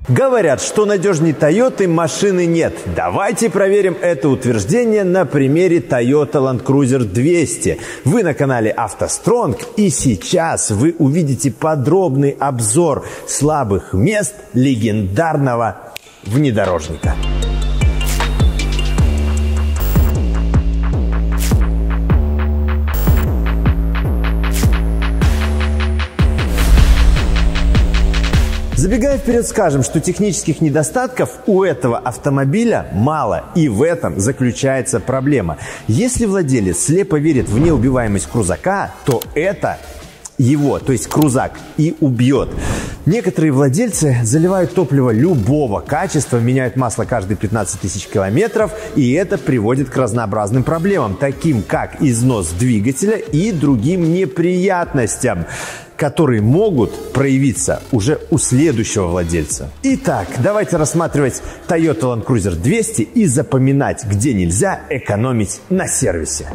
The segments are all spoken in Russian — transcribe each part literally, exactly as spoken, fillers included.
Говорят, что надежней Toyota машины нет. Давайте проверим это утверждение на примере Toyota Land Cruiser двести. Вы на канале автостронг, и сейчас вы увидите подробный обзор слабых мест легендарного внедорожника. Забегая вперед, скажем, что технических недостатков у этого автомобиля мало, и в этом заключается проблема. Если владелец слепо верит в неубиваемость крузака, то это его, то есть крузак, и убьет. Некоторые владельцы заливают топливо любого качества, меняют масло каждые пятнадцать тысяч километров, и это приводит к разнообразным проблемам, таким как износ двигателя и другим неприятностям, которые могут проявиться уже у следующего владельца. Итак, давайте рассматривать Toyota Land Cruiser двести и запоминать, где нельзя экономить на сервисе.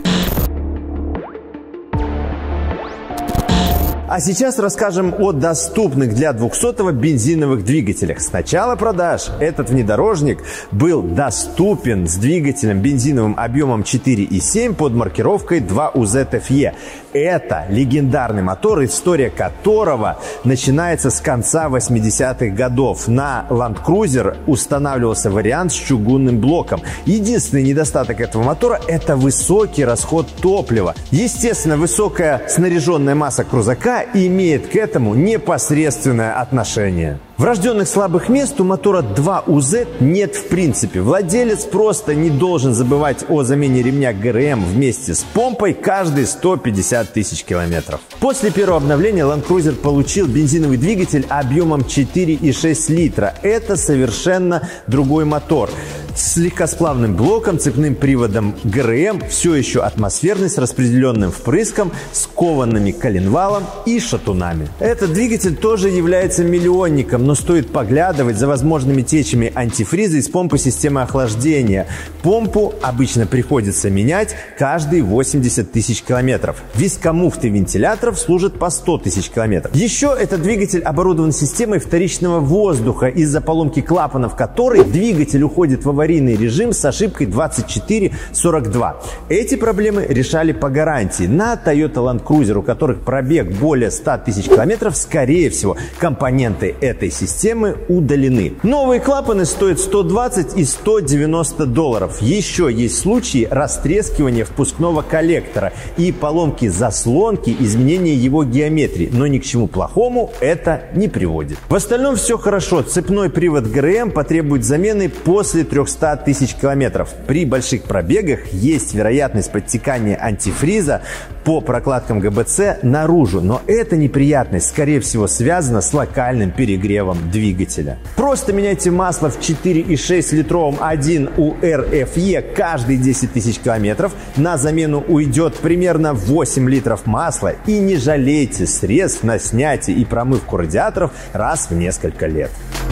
А сейчас расскажем о доступных для двухсотого бензиновых двигателях. С начала продаж этот внедорожник был доступен с двигателем бензиновым объемом четыре и семь под маркировкой два у зет эф и. Это легендарный мотор, история которого начинается с конца восьмидесятых годов. На Land Cruiser устанавливался вариант с чугунным блоком. Единственный недостаток этого мотора – это высокий расход топлива. Естественно, высокая снаряженная масса крузака имеет к этому непосредственное отношение. Врожденных слабых мест у мотора два у зет нет в принципе. Владелец просто не должен забывать о замене ремня гэ эр эм вместе с помпой каждые сто пятьдесят тысяч километров. После первого обновления Land Cruiser получил бензиновый двигатель объемом четыре и шесть литра. Это совершенно другой мотор. С легкосплавным блоком, цепным приводом гэ эр эм, все еще атмосферный, с распределенным впрыском, с коваными коленвалом и шатунами. Этот двигатель тоже является миллионником, но стоит поглядывать за возможными течами антифриза из помпы системы охлаждения. Помпу обычно приходится менять каждые восемьдесят тысяч километров. Вискомуфты вентиляторов служат по сто тысяч километров. Еще этот двигатель оборудован системой вторичного воздуха, из-за поломки клапанов которой двигатель уходит в аварийный режим с ошибкой двадцать четыре сорок два. Эти проблемы решали по гарантии. На Toyota Land Cruiser, у которых пробег более ста тысяч километров, скорее всего, компоненты этой системы удалены. Новые клапаны стоят сто двадцать и сто девяносто долларов. Еще есть случаи растрескивания впускного коллектора и поломки заслонки, изменения его геометрии, но ни к чему плохому это не приводит. В остальном все хорошо. Цепной привод гэ эр эм потребует замены после трехсот тысяч километров. При больших пробегах есть вероятность подтекания антифриза по прокладкам гэ бэ цэ наружу, но эта неприятность, скорее всего, связана с локальным перегревом двигателя. Просто меняйте масло в четыре и шесть литровом один у эр эф и каждые десять тысяч километров. На замену уйдет примерно восемь литров масла, и не жалейте средств на снятие и промывку радиаторов раз в несколько лет.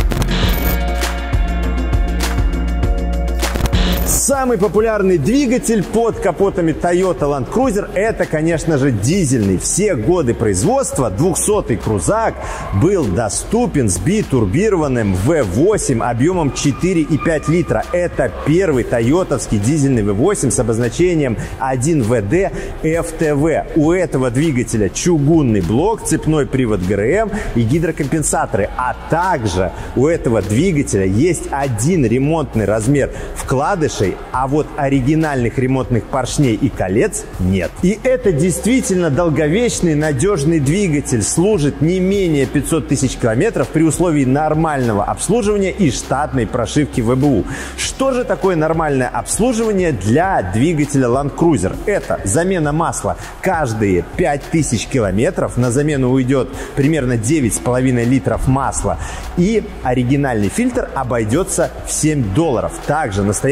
Самый популярный двигатель под капотами Toyota Land Cruiser – это, конечно же, дизельный. Все годы производства двухсотый крузак был доступен с битурбированным вэ восемь объемом четыре и пять литра. Это первый тойотовский дизельный вэ восемь с обозначением один вэ дэ эф тэ вэ. У этого двигателя чугунный блок, цепной привод гэ эр эм и гидрокомпенсаторы. А также у этого двигателя есть один ремонтный размер вкладышей, а вот оригинальных ремонтных поршней и колец нет. И это действительно долговечный, надежный двигатель. Служит не менее пятисот тысяч километров при условии нормального обслуживания и штатной прошивки вэ бэ у. Что же такое нормальное обслуживание для двигателя Land Cruiser? Это замена масла каждые пять тысяч километров. На замену уйдет примерно девять с половиной литров масла. И оригинальный фильтр обойдется в семь долларов. Также настоятельно рекомендую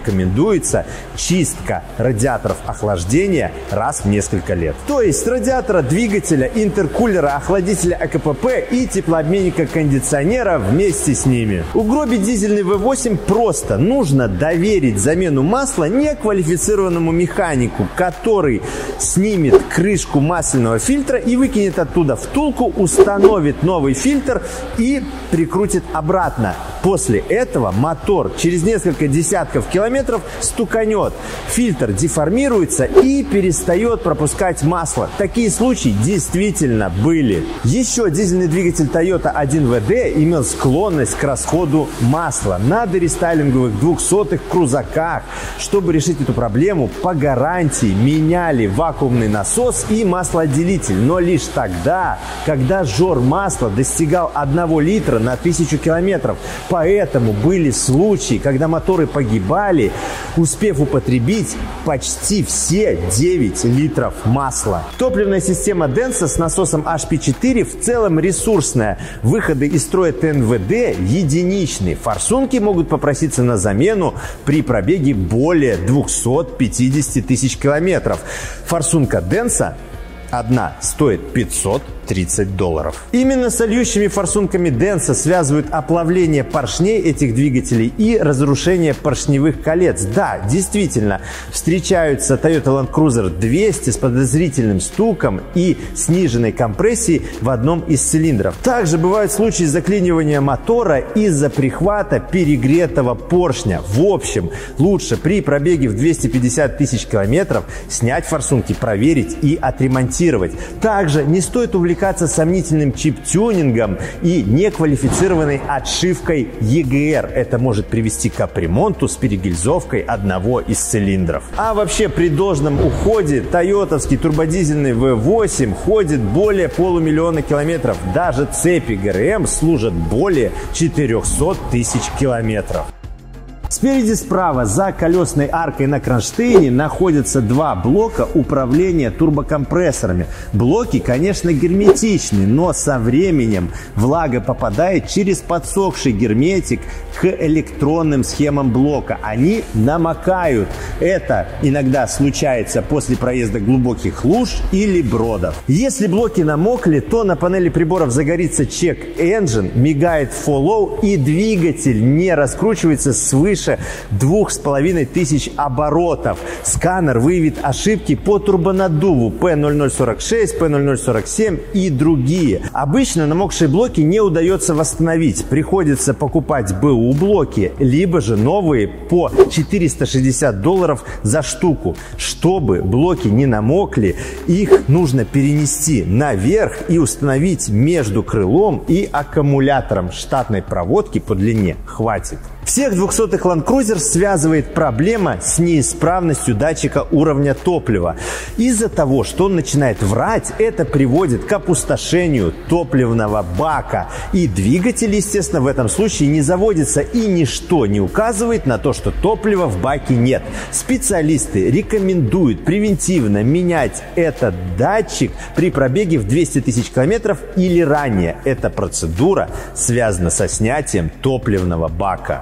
рекомендуется чистка радиаторов охлаждения раз в несколько лет. То есть с радиатора двигателя, интеркулера, охладителя АКПП и теплообменника кондиционера вместе с ними. Угробить дизельный вэ восемь просто. Нужно доверить замену масла неквалифицированному механику, который снимет крышку масляного фильтра и выкинет оттуда втулку, установит новый фильтр и прикрутит обратно. После этого мотор через несколько десятков километров стуканет. Фильтр деформируется и перестает пропускать масло. Такие случаи действительно были. Еще дизельный двигатель Toyota один вэ дэ имел склонность к расходу масла на дорестайлинговых двухсотых крузаках. Чтобы решить эту проблему, по гарантии меняли вакуумный насос и маслоотделитель, но лишь тогда, когда жор масла достигал одного литра на тысячу километров. Поэтому были случаи, когда моторы погибали, успев употребить почти все девять литров масла. Топливная система Denso с насосом эйч пи четыре в целом ресурсная. Выходы из строя тэ эн вэ дэ единичные. Форсунки могут попроситься на замену при пробеге более двухсот пятидесяти тысяч километров. Форсунка Denso одна стоит пятьсот тридцать долларов. Именно с льющими форсунками Denso связывают оплавление поршней этих двигателей и разрушение поршневых колец. Да, действительно, встречаются Toyota Land Cruiser двести с подозрительным стуком и сниженной компрессией в одном из цилиндров. Также бывают случаи заклинивания мотора из-за прихвата перегретого поршня. В общем, лучше при пробеге в двести пятьдесят тысяч километров снять форсунки, проверить и отремонтировать. Также не стоит увлекаться сомнительным чип-тюнингом и неквалифицированной отшивкой е гэ эр. Это может привести к капремонту с перегильзовкой одного из цилиндров. А вообще при должном уходе тойотовский турбодизельный вэ восемь ходит более полумиллиона километров. Даже цепи гэ эр эм служат более четырехсот тысяч километров. Спереди справа за колесной аркой на кронштейне находятся два блока управления турбокомпрессорами. Блоки, конечно, герметичны, но со временем влага попадает через подсохший герметик к электронным схемам блока. Они намокают. Это иногда случается после проезда глубоких луж или бродов. Если блоки намокли, то на панели приборов загорится Check Engine, мигает Follow и двигатель не раскручивается свыше двух с половиной тысяч оборотов. Сканер выявит ошибки по турбонаддуву пэ ноль ноль сорок шесть, пэ ноль ноль сорок семь и другие. Обычно намокшие блоки не удается восстановить. Приходится покупать бэ у блоки, либо же новые по четыреста шестьдесят долларов за штуку. Чтобы блоки не намокли, их нужно перенести наверх и установить между крылом и аккумулятором. Штатной проводки по длине хватит. Всех двухсотых Land Cruiser связывает проблема с неисправностью датчика уровня топлива. Из-за того, что он начинает врать, это приводит к опустошению топливного бака. И двигатель, естественно, в этом случае не заводится, и ничто не указывает на то, что топлива в баке нет. Специалисты рекомендуют превентивно менять этот датчик при пробеге в двести тысяч километров или ранее. Эта процедура связана со снятием топливного бака.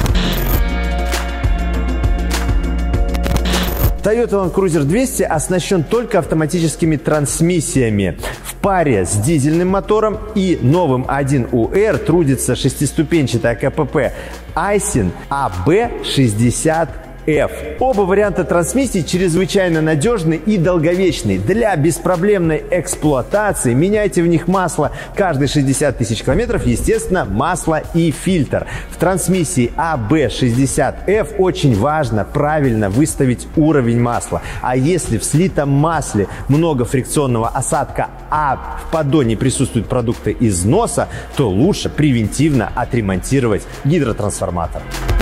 Toyota Land Cruiser двести оснащен только автоматическими трансмиссиями. В паре с дизельным мотором и новым один у эр трудится шестиступенчатая КПП Aisin а бэ шестьдесят эф. Оба варианта трансмиссии чрезвычайно надежны и долговечны. Для беспроблемной эксплуатации меняйте в них масло каждые шестьдесят тысяч километров, естественно, масло и фильтр. В трансмиссии а бэ шестьдесят эф очень важно правильно выставить уровень масла. А если в слитом масле много фрикционного осадка, а в поддоне присутствуют продукты износа, то лучше превентивно отремонтировать гидротрансформатор.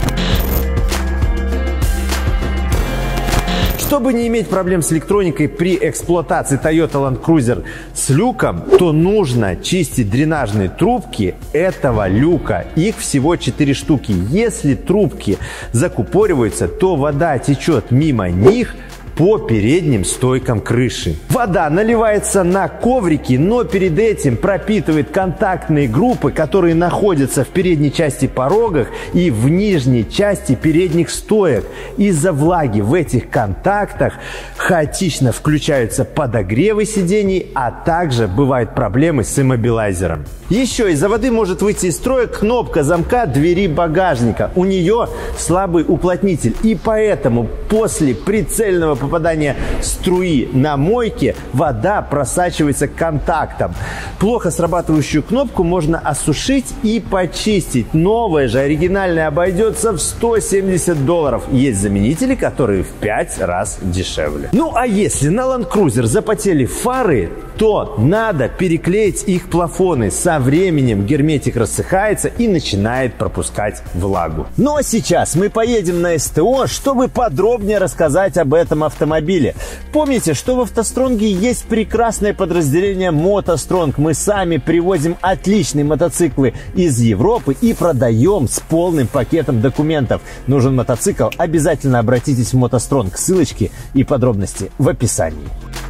Чтобы не иметь проблем с электроникой при эксплуатации Toyota Land Cruiser с люком, то нужно чистить дренажные трубки этого люка. Их всего четыре штуки. Если трубки закупориваются, то вода течет мимо них по передним стойкам крыши. Вода наливается на коврики, но перед этим пропитывает контактные группы, которые находятся в передней части порогов и в нижней части передних стоек. Из-за влаги в этих контактах хаотично включаются подогревы сидений, а также бывают проблемы с иммобилайзером. Еще из-за воды может выйти из строя кнопка замка двери багажника. У нее слабый уплотнитель, и поэтому после прицельного попадания струи на мойке вода просачивается к контактам. Плохо срабатывающую кнопку можно осушить и почистить. Новая же оригинальная обойдется в сто семьдесят долларов. Есть заменители, которые в пять раз дешевле. Ну а если на Land Cruiser запотели фары, то надо переклеить их плафоны. Со временем герметик рассыхается и начинает пропускать влагу. Ну а сейчас мы поедем на СТО, чтобы подробнее рассказать об этом автомобиле. Помните, что в автостронге есть прекрасное подразделение мотостронг. Мы сами привозим отличные мотоциклы из Европы и продаем с полным пакетом документов. Нужен мотоцикл? Обязательно обратитесь в мотостронг. Ссылочки и подробности в описании.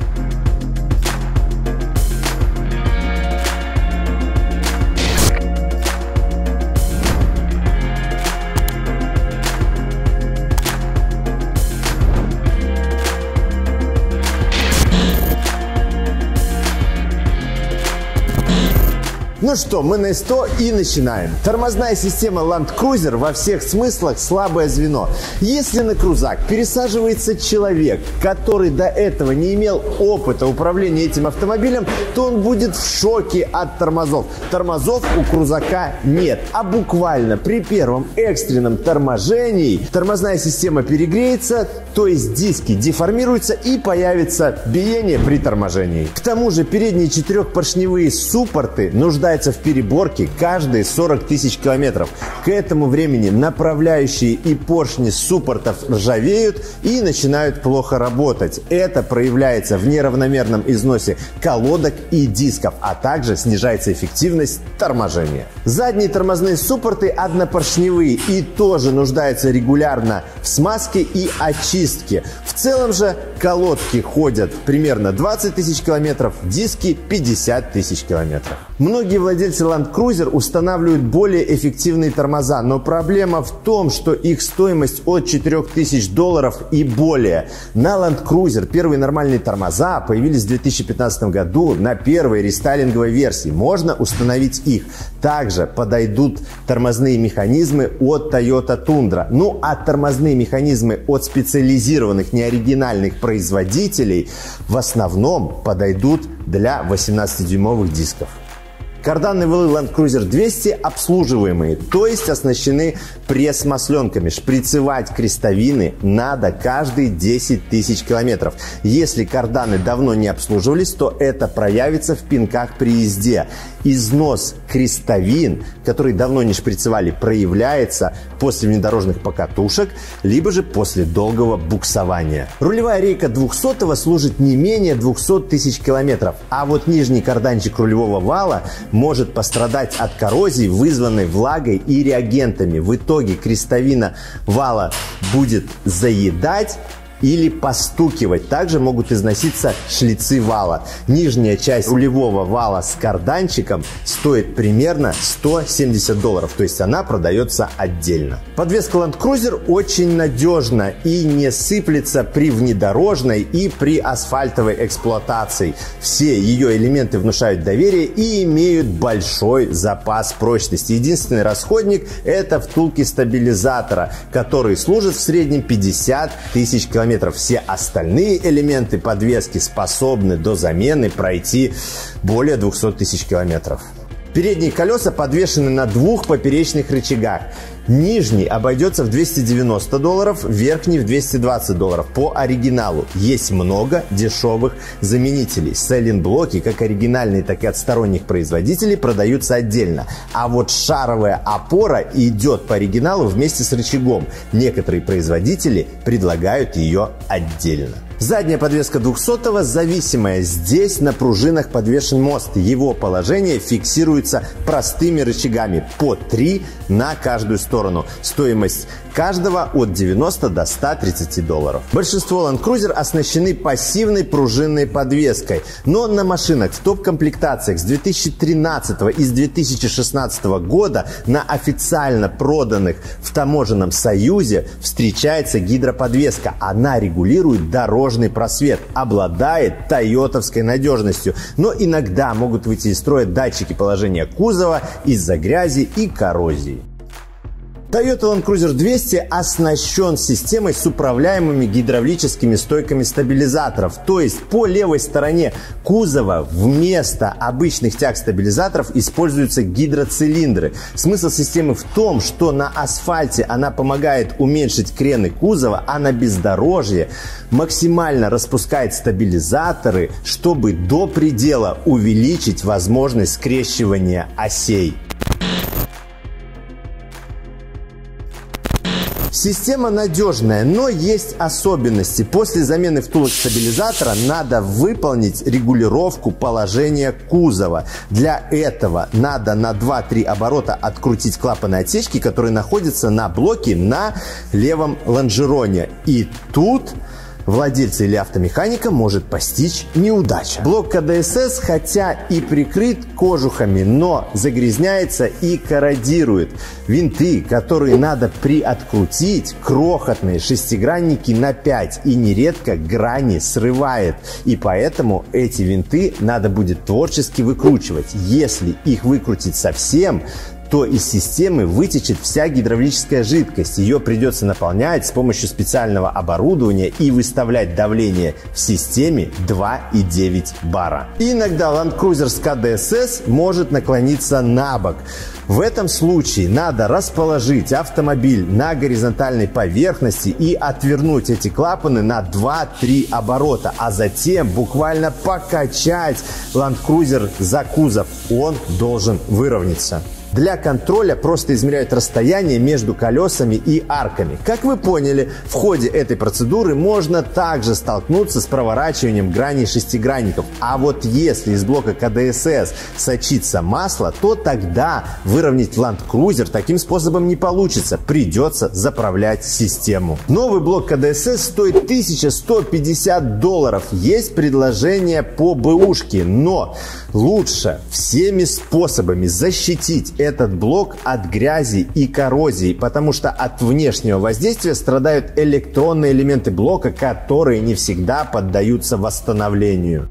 Ну что, мы на СТО и начинаем. Тормозная система Land Cruiser во всех смыслах слабое звено. Если на крузак пересаживается человек, который до этого не имел опыта управления этим автомобилем, то он будет в шоке от тормозов. Тормозов у крузака нет, а буквально при первом экстренном торможении тормозная система перегреется, то есть диски деформируются и появится биение при торможении. К тому же передние четырехпоршневые суппорты нуждаются в переборке каждые сорок тысяч километров. К этому времени направляющие и поршни суппортов ржавеют и начинают плохо работать. Это проявляется в неравномерном износе колодок и дисков, а также снижается эффективность торможения. Задние тормозные суппорты однопоршневые и тоже нуждаются регулярно в смазке и очистке. В целом же колодки ходят примерно двадцать тысяч километров, диски пятьдесят тысяч километров. Многие владельцы Land Cruiser устанавливают более эффективные тормоза, но проблема в том, что их стоимость от четырёх тысяч долларов и более. На Land Cruiser первые нормальные тормоза появились в две тысячи пятнадцатом году на первой рестайлинговой версии. Можно установить их. Также подойдут тормозные механизмы от Toyota Tundra. Ну а тормозные механизмы от специализированных неоригинальных производителей в основном подойдут для восемнадцатидюймовых дисков. Карданные валы Land Cruiser двести обслуживаемые, то есть оснащены пресс-масленками. Шприцевать крестовины надо каждые десять тысяч километров. Если карданы давно не обслуживались, то это проявится в пинках при езде. Износ крестовин, которые давно не шприцевали, проявляется после внедорожных покатушек, либо же после долгого буксования. Рулевая рейка двухсотого служит не менее двухсот тысяч километров, а вот нижний карданчик рулевого вала может пострадать от коррозии, вызванной влагой и реагентами. В итоге крестовина вала будет заедать или постукивать. Также могут износиться шлицы вала. Нижняя часть рулевого вала с карданчиком стоит примерно сто семьдесят долларов, то есть она продается отдельно. Подвеска Land Cruiser очень надежна и не сыплется при внедорожной и при асфальтовой эксплуатации. Все ее элементы внушают доверие и имеют большой запас прочности. Единственный расходник — это втулки стабилизатора, которые служат в среднем пятьдесят тысяч километров. Все остальные элементы подвески способны до замены пройти более двухсот тысяч километров. Передние колеса подвешены на двух поперечных рычагах. Нижний обойдется в двести девяносто долларов, верхний в двести двадцать долларов по оригиналу. Есть много дешевых заменителей. Сайлент-блоки, как оригинальные, так и от сторонних производителей, продаются отдельно. А вот шаровая опора идет по оригиналу вместе с рычагом. Некоторые производители предлагают ее отдельно. Задняя подвеска двухсотого зависимая. Здесь на пружинах подвешен мост. Его положение фиксируется простыми рычагами по три на каждую сторону. сторону. Стоимость каждого от девяноста до ста тридцати долларов. Большинство Land Cruiser оснащены пассивной пружинной подвеской, но на машинах в топ-комплектациях с две тысячи тринадцатого и с две тысячи шестнадцатого года на официально проданных в таможенном союзе встречается гидроподвеска. Она регулирует дорожный просвет, обладает тойотовской надежностью, но иногда могут выйти из строя датчики положения кузова из-за грязи и коррозии. Toyota Land Cruiser двести оснащен системой с управляемыми гидравлическими стойками стабилизаторов. То есть по левой стороне кузова вместо обычных тяг стабилизаторов используются гидроцилиндры. Смысл системы в том, что на асфальте она помогает уменьшить крены кузова, а на бездорожье максимально распускает стабилизаторы, чтобы до предела увеличить возможность скрещивания осей. Система надежная, но есть особенности. После замены втулок стабилизатора надо выполнить регулировку положения кузова. Для этого надо на два-три оборота открутить клапаны отсечки, которые находятся на блоке на левом лонжероне. И тут владельца или автомеханика может постичь неудача. Блок ка дэ эс эс, хотя и прикрыт кожухами, но загрязняется и корродирует. Винты, которые надо приоткрутить, крохотные шестигранники на пять, и нередко грани срывает. И поэтому эти винты надо будет творчески выкручивать. Если их выкрутить совсем, то из системы вытечет вся гидравлическая жидкость. Ее придется наполнять с помощью специального оборудования и выставлять давление в системе два и девять бара. Иногда Land Cruiser с ка дэ эс эс может наклониться на бок. В этом случае надо расположить автомобиль на горизонтальной поверхности и отвернуть эти клапаны на два-три оборота, а затем буквально покачать Land Cruiser за кузов. Он должен выровняться. Для контроля просто измеряют расстояние между колесами и арками. Как вы поняли, в ходе этой процедуры можно также столкнуться с проворачиванием граней шестигранников. А вот если из блока ка дэ эс эс сочится масло, то тогда выровнять Land Cruiser таким способом не получится. Придется заправлять систему. Новый блок ка дэ эс эс стоит тысяча сто пятьдесят долларов. Есть предложение по бэушке, но лучше всеми способами защитить этот блок от грязи и коррозии, потому что от внешнего воздействия страдают электронные элементы блока, которые не всегда поддаются восстановлению.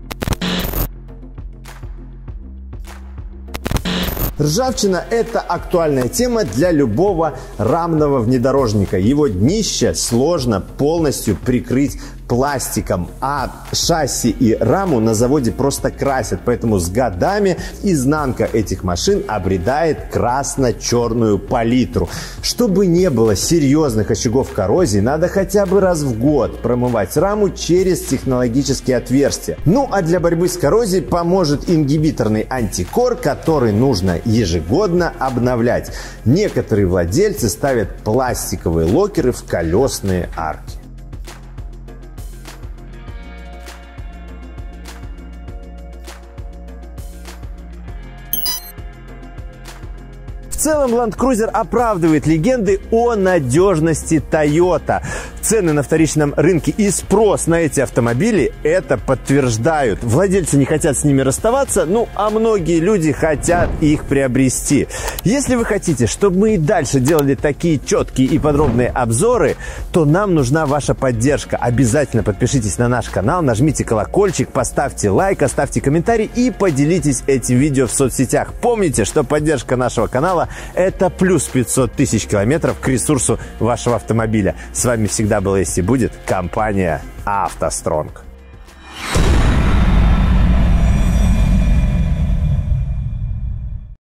Ржавчина – это актуальная тема для любого рамного внедорожника. Его днище сложно полностью прикрыть пластиком, а шасси и раму на заводе просто красят, поэтому с годами изнанка этих машин обретает красно-черную палитру. Чтобы не было серьезных очагов коррозии, надо хотя бы раз в год промывать раму через технологические отверстия. Ну а для борьбы с коррозией поможет ингибиторный антикор, который нужно ежегодно обновлять. Некоторые владельцы ставят пластиковые локеры в колесные арки. В целом Land Cruiser оправдывает легенды о надежности Toyota. Цены на вторичном рынке и спрос на эти автомобили это подтверждают. Владельцы не хотят с ними расставаться, ну а многие люди хотят их приобрести. Если вы хотите, чтобы мы и дальше делали такие четкие и подробные обзоры, то нам нужна ваша поддержка. Обязательно подпишитесь на наш канал, нажмите колокольчик, поставьте лайк, оставьте комментарий и поделитесь этим видео в соцсетях. Помните, что поддержка нашего канала – это плюс пятьсот тысяч километров к ресурсу вашего автомобиля. С вами всегда была, есть и будет компания «АвтоСтронг».